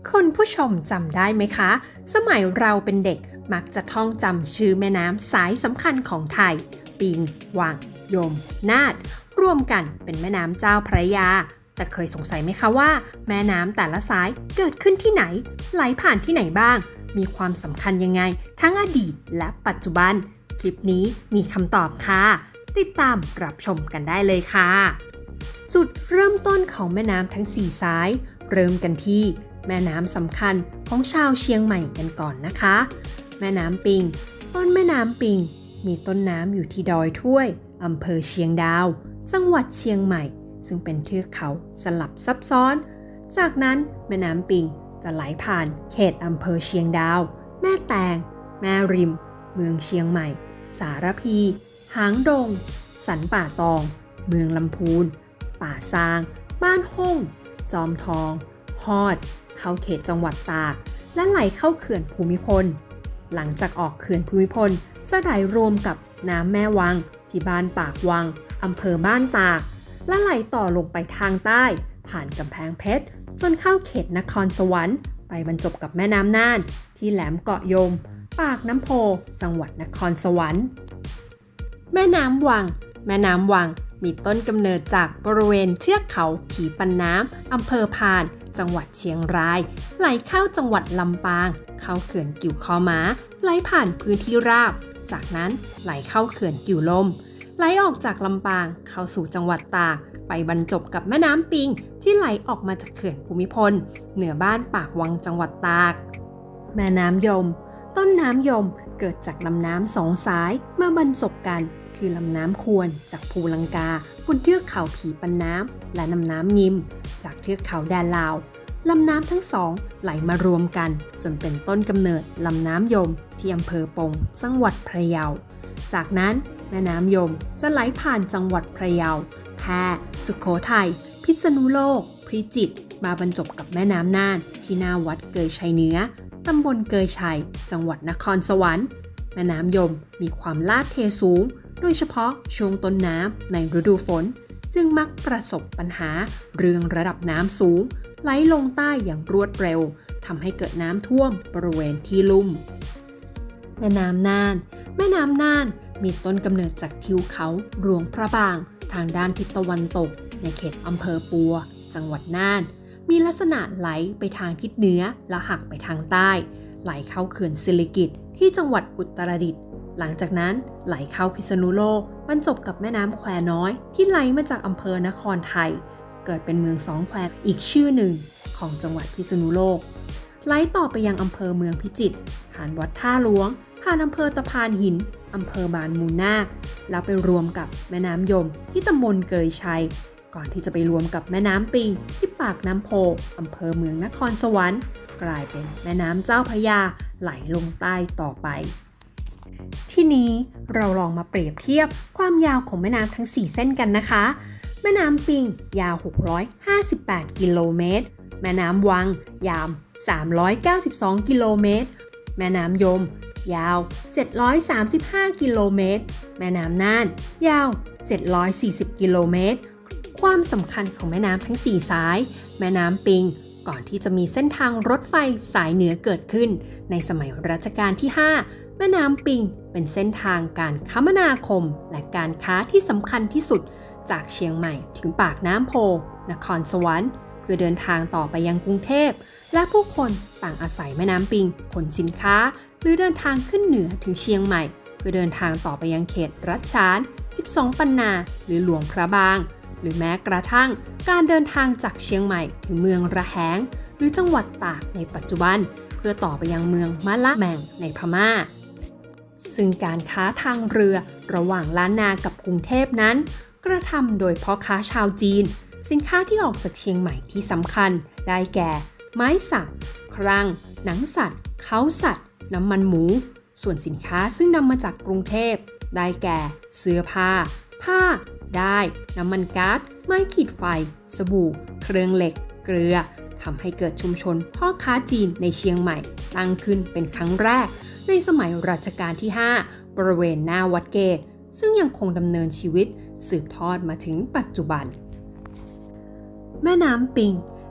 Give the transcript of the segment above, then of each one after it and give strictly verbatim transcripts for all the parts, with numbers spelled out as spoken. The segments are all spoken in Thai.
คุณผู้ชมจำได้ไหมคะ สมัยเราเป็นเด็กมักจะท่องจำชื่อแม่น้ำสายสำคัญของไทยปิงวังยมนาถรวมกันเป็นแม่น้ำเจ้าพระยาแต่เคยสงสัยไหมคะว่าแม่น้ำแต่ละสายเกิดขึ้นที่ไหนไหลผ่านที่ไหนบ้างมีความสำคัญยังไงทั้งอดีตและปัจจุบันคลิปนี้มีคำตอบค่ะติดตามรับชมกันได้เลยค่ะจุดเริ่มต้นของแม่น้ำทั้งสี่สายเริ่มกันที่แม่น้ำสำคัญของชาวเชียงใหม่กันก่อนนะคะแม่น้ำปิงต้นแม่น้ำปิงมีต้นน้ำอยู่ที่ดอยถ้วยอำเภอเชียงดาวจังหวัดเชียงใหม่ซึ่งเป็นเทือกเขาสลับซับซ้อนจากนั้นแม่น้ำปิงจะไหลผ่านเขตอำเภอเชียงดาวแม่แตงแม่ริมเมืองเชียงใหม่สารพีหางดงสันป่าตองเมืองลำพูนป่าซางบ้านห้องจอมทองฮอดเข้าเขตจังหวัดตากและไหลเข้าเขื่อนภูมิพลหลังจากออกเขื่อนภูมิพลจะไหลรวมกับน้ำแม่วังที่บ้านปากวังอำเภอบ้านตากและไหลต่อลงไปทางใต้ผ่านกำแพงเพชรจนเข้าเขตนครสวรรค์ไปบรรจบกับแม่น้ำน่านที่แหลมเกาะยมปากน้ำโพจังหวัดนครสวรรค์แม่น้ำวังแม่น้ำวังมีต้นกำเนิดจากบริเวณเทือกเขาผีปันน้ำอำเภอพานจังหวัดเชียงรายไหลเข้าจังหวัดลำปางเข้าเขื่อนกิ่วคอม้าไหลผ่านพื้นที่ราบจากนั้นไหลเข้าเขื่อนกิ่วลมไหลออกจากลำปางเข้าสู่จังหวัดตากไปบรรจบกับแม่น้ำปิงที่ไหลออกมาจากเขื่อนภูมิพลเหนือบ้านปากวังจังหวัดตากแม่น้ำยมต้นน้ำยมเกิดจากลำน้ำสองสายมาบรรจบกันคือลำน้ำควรจากภูลังกาบนเทือกเขาผีปันน้ำและลำน้ำยิมจากเทือกเขาแดนลาวลำน้ำทั้งสองไหลมารวมกันจนเป็นต้นกำเนิดลำน้ำยมที่อำเภอปงจังหวัดพะเยาจากนั้นแม่น้ำยมจะไหลผ่านจังหวัดพะเยาแพร่สุโขทัยพิษณุโลกพิจิตรมาบรรจบกับแม่น้ำน่านที่หน้าวัดเกยชัยเหนือตำบลเกยชัยจังหวัดนครสวรรค์แม่น้ำยมมีความลาดเทสูงโดยเฉพาะช่วงต้นน้ำในฤดูฝนจึงมักประสบปัญหาเรื่องระดับน้ำสูงไหลลงใต้อย่างรวดเร็วทำให้เกิดน้ำท่วมบริเวณที่ลุ่มแม่น้ำน่านแม่น้ำน่านมีต้นกำเนิดจากทิวเขาหลวงพระบางทางด้านทิศตะวันตกในเขตอำเภอปัวจังหวัดน่านมีลักษณะไหลไปทางทิศเหนือและหักไปทางใต้ไหลเข้าเขื่อนสิริกิติ์ที่จังหวัดอุตรดิตถ์หลังจากนั้นไหลเข้าพิษณุโลกบรรจบกับแม่น้ำแควน้อยที่ไหลมาจากอำเภอนครไทยเกิดเป็นเมืองสองแควอีกชื่อหนึ่งของจังหวัดพิษณุโลกไหลต่อไปยังอำเภอเมืองพิจิตรผ่านวัดท่าหลวงผ่านอำเภอตะพานหินอำเภอบานมูลนาคแล้วไปรวมกับแม่น้ำยมที่ตำบลเกยชัยก่อนที่จะไปรวมกับแม่น้ำปิงที่ปากน้ำโพอำเภอเมืองนครสวรรค์กลายเป็นแม่น้ำเจ้าพระยาไหลลงใต้ต่อไปทีนี้เราลองมาเปรียบเทียบความยาวของแม่น้ำทั้งสี่เส้นกันนะคะแม่น้ำปิงยาวหกร้อยห้าสิบแปดกิโลเมตรแม่น้ำวังยาวสามร้อยเก้าสิบสองกิโลเมตรแม่น้ำยมยาวเจ็ดร้อยสามสิบห้ากิโลเมตรแม่น้ำน่านยาวเจ็ดร้อยสี่สิบกิโลเมตรความสำคัญของแม่น้ำทั้งสี่สายแม่น้ำปิงก่อนที่จะมีเส้นทางรถไฟสายเหนือเกิดขึ้นในสมัยรัชกาลที่ห้าแม่น้ำปิงเป็นเส้นทางการคมนาคมและการค้าที่สำคัญที่สุดจากเชียงใหม่ถึงปากน้ำโพนครสวรรค์เพื่อเดินทางต่อไปยังกรุงเทพและผู้คนต่างอาศัยแม่น้ำปิงขนสินค้าหรือเดินทางขึ้นเหนือถึงเชียงใหม่เพื่อเดินทางต่อไปยังเขตรัชฉานสิบสองปันนาหรือหลวงพระบางหรือแม้กระทั่งการเดินทางจากเชียงใหม่ถึงเมืองระแหงหรือจังหวัดตากในปัจจุบันเพื่อต่อไปยังเมืองมะละแมงในพม่าซึ่งการค้าทางเรือระหว่างล้านนากับกรุงเทพนั้นกระทำโดยพ่อค้าชาวจีนสินค้าที่ออกจากเชียงใหม่ที่สำคัญได้แก่ไม้สักครั่งหนังสัตว์เค้าสัตว์น้ำมันหมูส่วนสินค้าซึ่งนำมาจากกรุงเทพได้แก่เสื้อผ้าผ้าได้น้ำมันก๊าซไม้ขีดไฟสบู่เครื่องเหล็กเกลือทำให้เกิดชุมชนพ่อค้าจีนในเชียงใหม่ตั้งขึ้นเป็นครั้งแรกในสมัยรัชกาลที่ห้าบริเวณหน้าวัดเกตซึ่งยังคงดำเนินชีวิตสืบทอดมาถึงปัจจุบันแม่น้ำปิง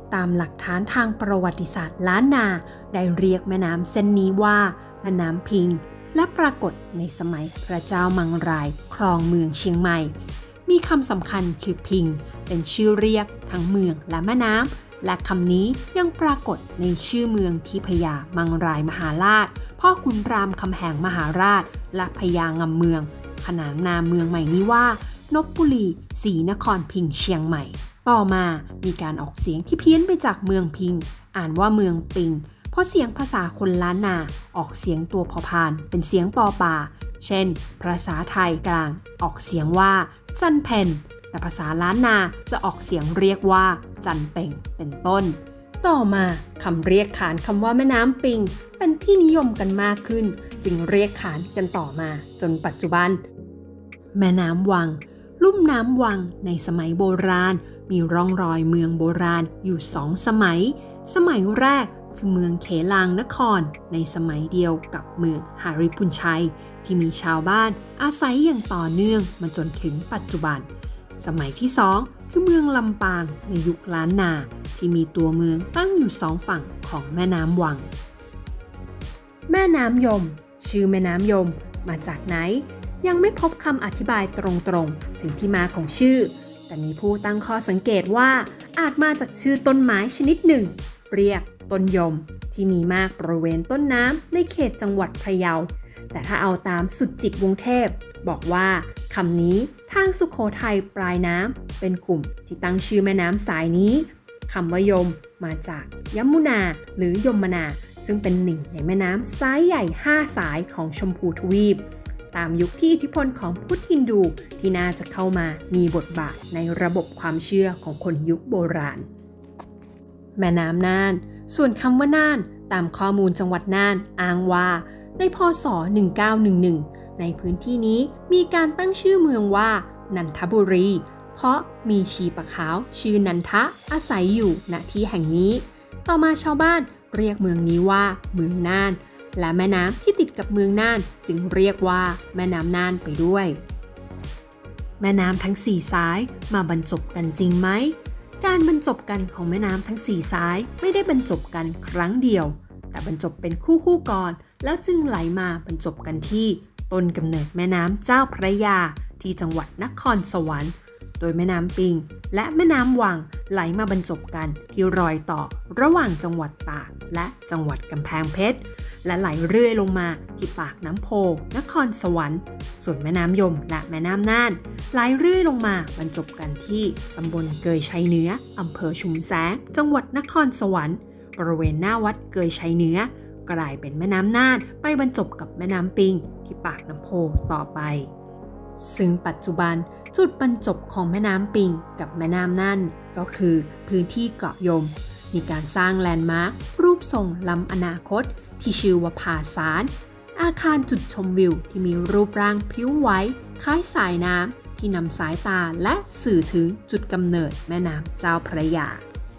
ตามหลักฐานทางประวัติศาสตร์ล้านนาได้เรียกแม่น้ำเส้นนี้ว่าแม่น้ำพิงและปรากฏในสมัยพระเจ้ามังรายครองเมืองเชียงใหม่มีคำสำคัญคือพิงเป็นชื่อเรียกทั้งเมืองและแม่น้ำและคำนี้ยังปรากฏในชื่อเมืองที่พญามังรายมหาราชพ่อขุนรามคำแหงมหาราชและพญางำเมืองขนานนามเมืองใหม่นี้ว่านพบุรีศรีนครพิงเชียงใหม่ต่อมามีการออกเสียงที่เพี้ยนไปจากเมืองพิงอ่านว่าเมืองปิงเพราะเสียงภาษาคนล้านนาออกเสียงตัวพอพานเป็นเสียงปอปาเช่นภาษาไทยกลางออกเสียงว่าจันเพนแต่ภาษาล้านนาจะออกเสียงเรียกว่าจันเป่งเป็นต้นต่อมาคำเรียกขานคำว่าแม่น้ำปิงเป็นที่นิยมกันมากขึ้นจึงเรียกขานกันต่อมาจนปัจจุบันแม่น้ำวังลุ่มน้ำวังในสมัยโบราณมีร่องรอยเมืองโบราณอยู่สองสมัยสมัยแรกคือเมืองเขลางนครในสมัยเดียวกับเมืองหาริพุนชัยที่มีชาวบ้านอาศัยอย่างต่อเนื่องมาจนถึงปัจจุบันสมัยที่สองคือเมืองลำปางในยุคล้านนาที่มีตัวเมืองตั้งอยู่สองฝั่งของแม่น้ำวังแม่น้ำยมชื่อแม่น้ำยมมาจากไหนยังไม่พบคำอธิบายตรงๆถึงที่มาของชื่อแต่มีผู้ตั้งข้อสังเกตว่าอาจมาจากชื่อต้นไม้ชนิดหนึ่งเรียกต้นยมที่มีมากบริเวณต้นน้ำในเขตจังหวัดพะเยาแต่ถ้าเอาตามสุดจิตวงเทพบอกว่าคำนี้ทางสุโขทัยปลายน้ำเป็นกลุ่มที่ตั้งชื่อแม่น้ำสายนี้คำว่ายมมาจากยมุนาหรือยมนาซึ่งเป็นหนึ่งในแม่น้ำสายใหญ่ห้าสายของชมพูทวีปตามยุคที่อิทธิพลของพุทธฮินดูที่น่าจะเข้ามามีบทบาทในระบบความเชื่อของคนยุคโบราณแม่น้ำน่านส่วนคำว่าน่านตามข้อมูลจังหวัดน่านอ้างว่าในพ.ศ. หนึ่งเก้าหนึ่งหนึ่งในพื้นที่นี้มีการตั้งชื่อเมืองว่านันทบุรีเพราะมีชีปะขาวชื่อนันทะอาศัยอยู่ณที่แห่งนี้ต่อมาชาวบ้านเรียกเมืองนี้ว่าเมืองน่านและแม่น้ำที่ติดกับเมืองน่านจึงเรียกว่าแม่น้ำน่านไปด้วยแม่น้ำทั้งสี่สายมาบรรจบกันจริงไหมการบรรจบกันของแม่น้ำทั้งสี่สายไม่ได้บรรจบกันครั้งเดียวแต่บรรจบเป็นคู่คู่ก่อนแล้วจึงไหลมาบรรจบกันที่ต้นกำเนิดแม่น้ำเจ้าพระยาที่จังหวัดนครสวรรค์โดยแม่น้ำปิงและแม่น้ำวังไหลมาบรรจบกันที่รอยต่อระหว่างจังหวัดตากและจังหวัดกำแพงเพชรและไหลเรื่อยลงมาที่ปากน้ำโพนครสวรรค์ส่วนแม่น้ำยมและแม่น้ำน่านไหลเรื่อยลงมาบรรจบกันที่ตำบลเกยชัยเหนืออำเภอชุมแสงจังหวัดนครสวรรค์บริเวณหน้าวัดเกยชัยเหนือกลายเป็นแม่น้ำน่านไปบรรจบกับแม่น้ำปิงที่ปากน้ำโพต่อไปซึ่งปัจจุบันจุดบรรจบของแม่น้ำปิงกับแม่น้ำน่านก็คือพื้นที่เกาะยมมีการสร้างแลนด์มาร์ครูปทรงล้ำอนาคตที่ชื่อว่าผาสารอาคารจุดชมวิวที่มีรูปร่างผิวไหวคล้ายสายน้ำที่นำสายตาและสื่อถึงจุดกำเนิดแม่น้ำเจ้าพระยา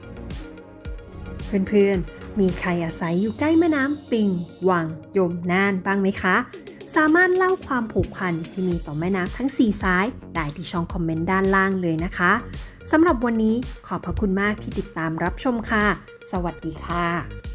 เพื่อนๆมีใครอาศัยอยู่ใกล้แม่น้ำปิงวังยมน่านบ้างไหมคะสามารถเล่าความผูกพันที่มีต่อแม่น้ำทั้งสี่สายได้ที่ช่องคอมเมนต์ด้านล่างเลยนะคะสำหรับวันนี้ขอบพระคุณมากที่ติดตามรับชมค่ะสวัสดีค่ะ